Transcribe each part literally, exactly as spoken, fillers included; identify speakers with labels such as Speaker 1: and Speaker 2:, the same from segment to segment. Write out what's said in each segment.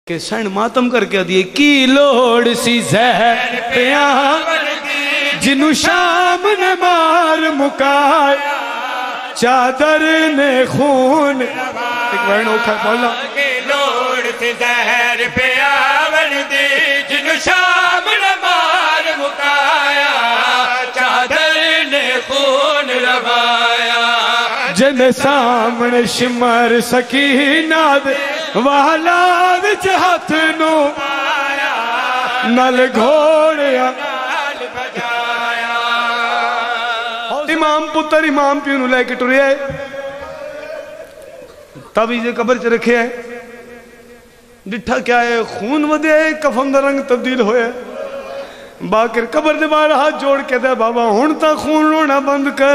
Speaker 1: کہ سین ماتم کر کے دیئے کی لوڑ سی زہر پیاون دی جنو شام نے مار مکایا چادر نے خون ایک بہن اوکھا بولا
Speaker 2: کی لوڑ سی زہر پیاون دی جنو شام نے مار مکایا چادر نے خون روایا
Speaker 1: جن سامنے شمر سکینہ دے والاد چہت نو نل گھوڑیا امام پتر امام پیونو لے کے ٹرے آئے تابیز قبر چ رکھے آئے ڈٹھا کیا ہے خون ودے آئے کفن دا رنگ تبدیل ہوئے باکر قبر دے بار ہاتھ جوڑ کے دے بابا ہونتا خون رونا بند کر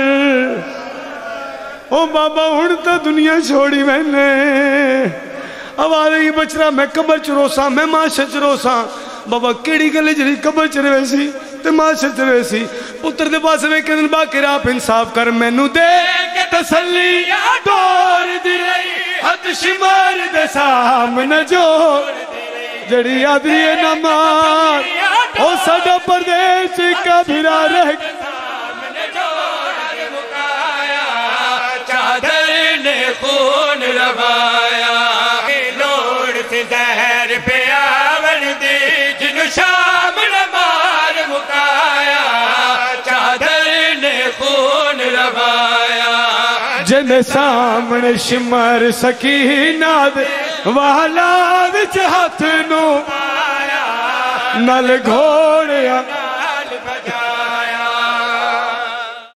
Speaker 1: او بابا ہونتا دنیا چھوڑی میں نے آوارے ہی بچرا میں قبر چروسا میں ماں شچروسا بابا کیڑی گلے جری قبر چروے سی تے ماں شچروے سی پتر دے پاس میں کہ دن باکر آپ انصاف کر میں نو دے کے تسلی دور دی رہی حد شمار دے سامنے جو جڑی آدھی نمار او ساڑا پردیش کا بھرا رہ
Speaker 2: چادر نے خون روایا لوڑ سے زہر پیاون دی جنو شام نے مار مکایا چادر نے خون روایا
Speaker 1: جن سامنے شمر سکینہ دے والاد چہت نو نل گھوڑیا